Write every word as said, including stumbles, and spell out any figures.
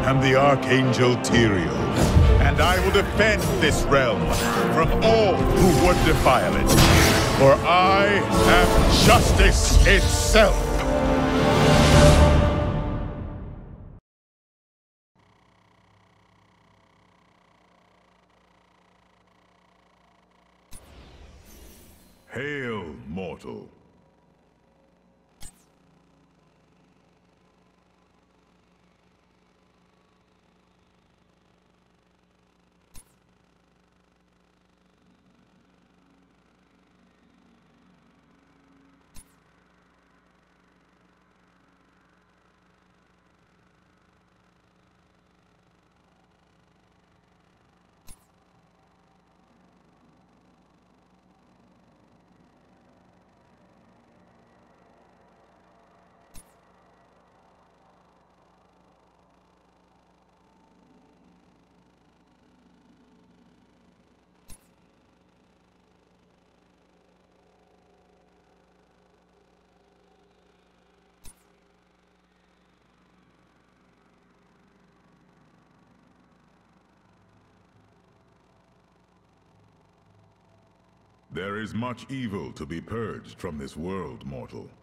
am the Archangel Tyrael, and I will defend this realm from all who would defile it. For I am justice itself! Hail, mortal. There is much evil to be purged from this world, mortal.